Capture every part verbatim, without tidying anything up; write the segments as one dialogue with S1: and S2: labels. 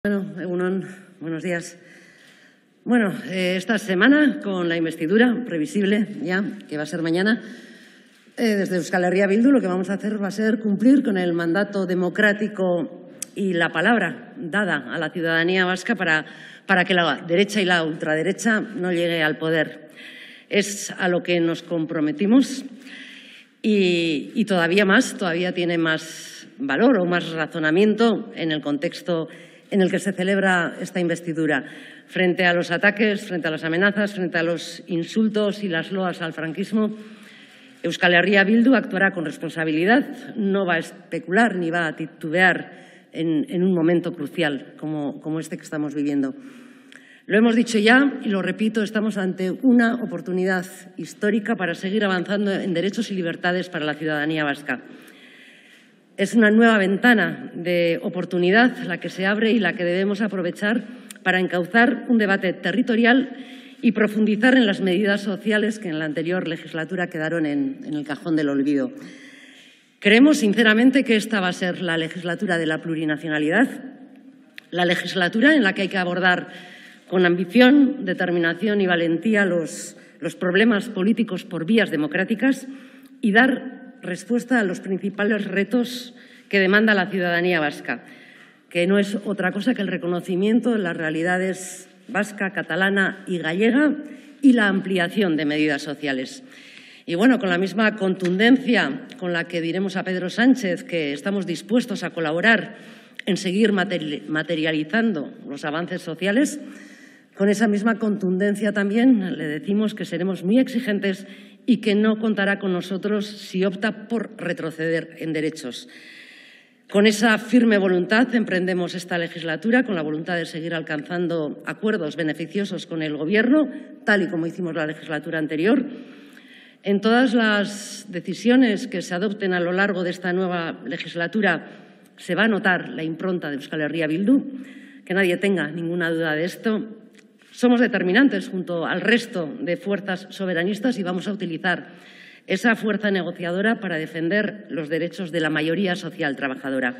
S1: Bueno, Egunon, buenos días. Bueno, eh, esta semana, con la investidura previsible ya, que va a ser mañana, eh, desde Euskal Herria Bildu lo que vamos a hacer va a ser cumplir con el mandato democrático y la palabra dada a la ciudadanía vasca para, para que la derecha y la ultraderecha no llegue al poder. Es a lo que nos comprometimos y, y todavía más, todavía tiene más valor o más razonamiento en el contexto en el que se celebra esta investidura. Frente a los ataques, frente a las amenazas, frente a los insultos y las loas al franquismo, Euskal Herria Bildu actuará con responsabilidad, no va a especular ni va a titubear en, en un momento crucial como, como este que estamos viviendo. Lo hemos dicho ya y lo repito, estamos ante una oportunidad histórica para seguir avanzando en derechos y libertades para la ciudadanía vasca. Es una nueva ventana de oportunidad la que se abre y la que debemos aprovechar para encauzar un debate territorial y profundizar en las medidas sociales que en la anterior legislatura quedaron en, en el cajón del olvido. Creemos sinceramente que esta va a ser la legislatura de la plurinacionalidad, la legislatura en la que hay que abordar con ambición, determinación y valentía los, los problemas políticos por vías democráticas y dar respuesta a los principales retos que demanda la ciudadanía vasca, que no es otra cosa que el reconocimiento de las realidades vasca, catalana y gallega y la ampliación de medidas sociales. Y bueno, con la misma contundencia con la que diremos a Pedro Sánchez que estamos dispuestos a colaborar en seguir materializando los avances sociales, con esa misma contundencia también le decimos que seremos muy exigentes y que no contará con nosotros si opta por retroceder en derechos. Con esa firme voluntad emprendemos esta legislatura, con la voluntad de seguir alcanzando acuerdos beneficiosos con el Gobierno, tal y como hicimos la legislatura anterior. En todas las decisiones que se adopten a lo largo de esta nueva legislatura se va a notar la impronta de Euskal Herria Bildu, que nadie tenga ninguna duda de esto. Somos determinantes junto al resto de fuerzas soberanistas y vamos a utilizar esa fuerza negociadora para defender los derechos de la mayoría social trabajadora.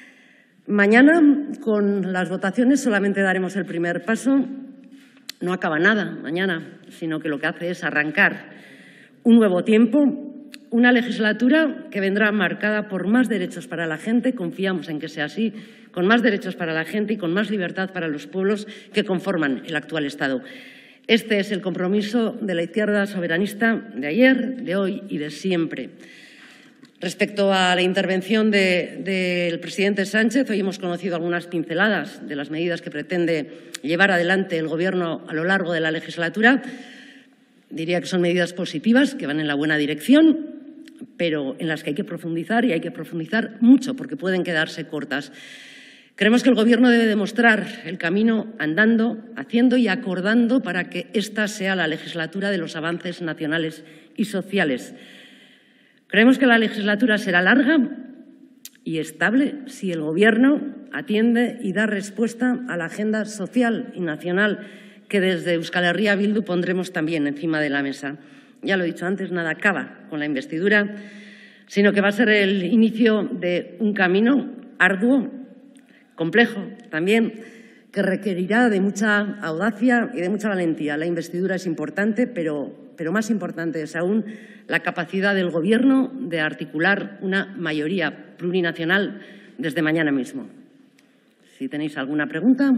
S1: Mañana, con las votaciones, solamente daremos el primer paso. No acaba nada mañana, sino que lo que hace es arrancar un nuevo tiempo, una legislatura que vendrá marcada por más derechos para la gente, confiamos en que sea así, con más derechos para la gente y con más libertad para los pueblos que conforman el actual Estado. Este es el compromiso de la izquierda soberanista de ayer, de hoy y de siempre. Respecto a la intervención del de, de presidente Sánchez, hoy hemos conocido algunas pinceladas de las medidas que pretende llevar adelante el Gobierno a lo largo de la legislatura. Diría que son medidas positivas, que van en la buena dirección, pero en las que hay que profundizar y hay que profundizar mucho porque pueden quedarse cortas. Creemos que el Gobierno debe demostrar el camino andando, haciendo y acordando para que esta sea la legislatura de los avances nacionales y sociales. Creemos que la legislatura será larga y estable si el Gobierno atiende y da respuesta a la agenda social y nacional que desde Euskal Herria Bildu pondremos también encima de la mesa. Ya lo he dicho antes, nada acaba con la investidura, sino que va a ser el inicio de un camino arduo, complejo también, que requerirá de mucha audacia y de mucha valentía. La investidura es importante, pero, pero más importante es aún la capacidad del Gobierno de articular una mayoría plurinacional desde mañana mismo. Si tenéis alguna pregunta.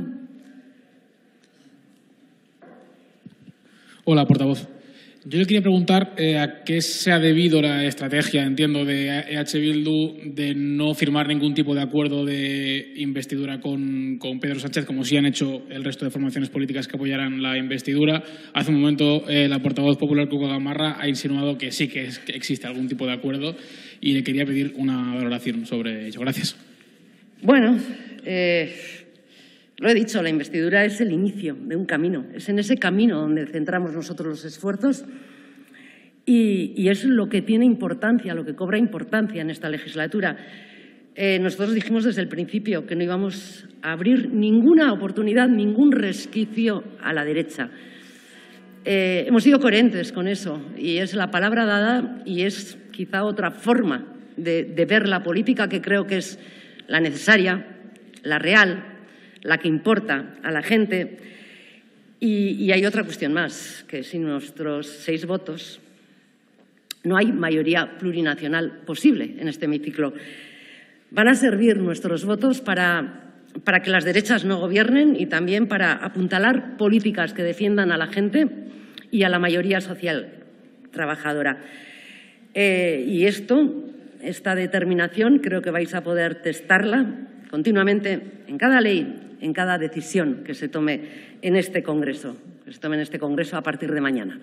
S2: Hola, portavoz. Yo le quería preguntar eh, a qué se ha debido la estrategia, entiendo, de E H Bildu de no firmar ningún tipo de acuerdo de investidura con, con Pedro Sánchez, como sí han hecho el resto de formaciones políticas que apoyaran la investidura. Hace un momento eh, la portavoz popular Cuca Gamarra ha insinuado que sí que, es, que existe algún tipo de acuerdo y le quería pedir una valoración sobre ello. Gracias.
S1: Bueno, eh... lo he dicho, la investidura es el inicio de un camino. Es en ese camino donde centramos nosotros los esfuerzos y, y es lo que tiene importancia, lo que cobra importancia en esta legislatura. Eh, nosotros dijimos desde el principio que no íbamos a abrir ninguna oportunidad, ningún resquicio a la derecha. Eh, hemos sido coherentes con eso y es la palabra dada y es quizá otra forma de, de ver la política que creo que es la necesaria, la real, la que importa a la gente. Y, y hay otra cuestión más, que sin nuestros seis votos no hay mayoría plurinacional posible en este hemiciclo. Van a servir nuestros votos para, para que las derechas no gobiernen y también para apuntalar políticas que defiendan a la gente y a la mayoría social trabajadora. Eh, y esto, esta determinación, creo que vais a poder testarla continuamente en cada ley, en cada decisión que se tome en este Congreso, que se tome en este Congreso a partir de mañana.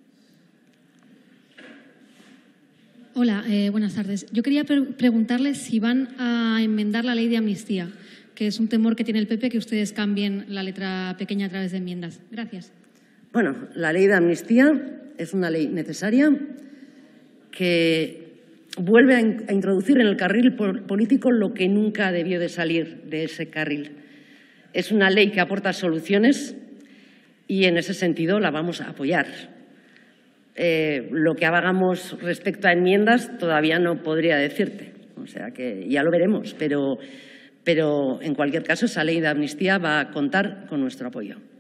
S3: Hola, eh, buenas tardes. Yo quería pre preguntarles si van a enmendar la ley de amnistía, que es un temor que tiene el P P, que ustedes cambien la letra pequeña a través de enmiendas. Gracias.
S1: Bueno, la ley de amnistía es una ley necesaria que vuelve a, in a introducir en el carril político lo que nunca debió de salir de ese carril. Es una ley que aporta soluciones y en ese sentido la vamos a apoyar. Eh, lo que hagamos respecto a enmiendas todavía no podría decirte, o sea que ya lo veremos, pero, pero en cualquier caso esa ley de amnistía va a contar con nuestro apoyo.